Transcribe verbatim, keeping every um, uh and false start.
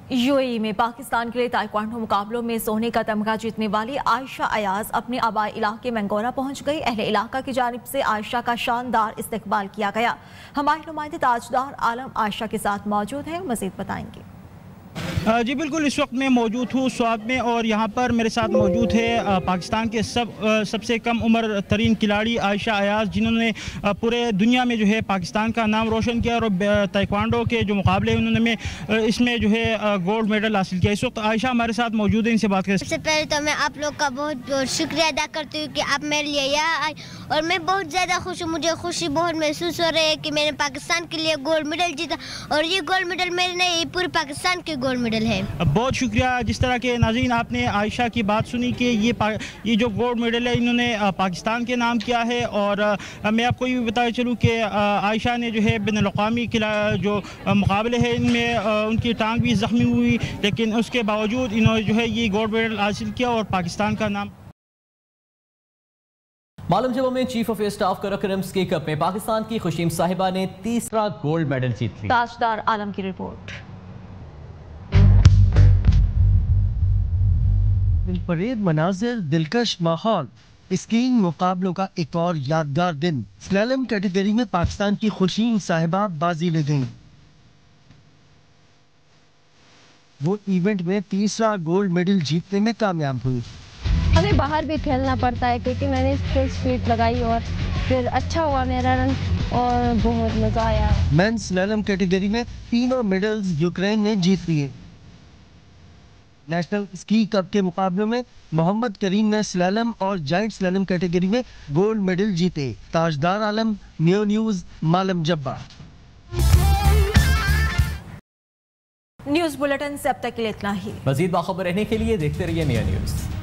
UAE में पाकिस्तान के लिए ताइक्वांडो मुकाबलों में सोने का तमगा जीतने वाली आयशा अयाज अपने आबाई इलाके मंगोरा पहुंच गई। अहले इलाका की जानिब से आयशा का शानदार इस्तकबाल किया गया। हमारे नुमाइंदे ताजदार आलम आयशा के साथ मौजूद हैं, मजीद बताएंगे। जी बिल्कुल, इस वक्त मैं मौजूद हूँ स्वाब में और यहाँ पर मेरे साथ मौजूद है पाकिस्तान के सब सबसे कम उम्र तरीन खिलाड़ी आयशा अयाज, जिन्होंने पूरे दुनिया में जो है पाकिस्तान का नाम रोशन किया और ताइक्वांडो के जो मुकाबले उन्होंने इसमें जो है गोल्ड मेडल हासिल किया। इस वक्त आयशा हमारे साथ मौजूद है, इनसे बात करें। सबसे पहले तो मैं आप लोग का बहुत बहुत शुक्रिया अदा करती हूँ कि आप मेरे लिए यहाँ आए और मैं बहुत ज़्यादा खुश हूँ। मुझे खुशी बहुत महसूस हो रही है कि मैंने पाकिस्तान के लिए गोल्ड मेडल जीता और ये गोल्ड मेडल मेरे नहीं, ये पूरे पाकिस्तान के गोल्ड मेडल है। बहुत शुक्रिया। जिस तरह के नाज़रीन आपने आयशा की बात सुनी कि ये ये जो गोल्ड मेडल है इन्होंने पाकिस्तान के नाम किया है और मैं आपको ये भी बताया चलूँ कि आयशा ने जो है बैनुल-अक़वामी जो मुकाबले हैं इनमें उनकी टांग भी ज़ख्मी हुई, लेकिन उसके बावजूद इन्होंने जो है ये गोल्ड मेडल हासिल किया और पाकिस्तान का नाम। मालूम जब में चीफ ऑफ स्टाफ करकरम्स के कप में पाकिस्तान की खुशीम साहिबा ने तीसरा गोल्ड मेडल जीत लिया। ताजदार आलम की रिपोर्ट। दिलपरेद मनाजिर, दिलकश माहौल, स्कीइंग मुकाबलों का एक और यादगार दिन। स्लैलम कैटेगरी में पाकिस्तान की खुशीम साहिबा बाजी ले गईं। वो इवेंट में तीसरा गोल्ड मेडल जीतने में कामयाब हुई। हमें बाहर भी खेलना पड़ता है क्योंकि मैंने स्पीड लगाई और फिर अच्छा हुआ मेरा रन और बहुत मजा आया। मेंस स्लैलम कैटेगरी में तीनों मेडल्स यूक्रेन ने जीत लिए। नेशनल स्की कप के मुकाबले में मोहम्मद करीम ने स्लैलम और जाइंट स्लैलम कैटेगरी में गोल्ड मेडल जीते। Tajdar Alam, new news, Malam Jabba. News bulletin से अब तक के लिए इतना ही। मज़ीद बाखबर रहने के लिए देखते रहिए नया न्यूज़।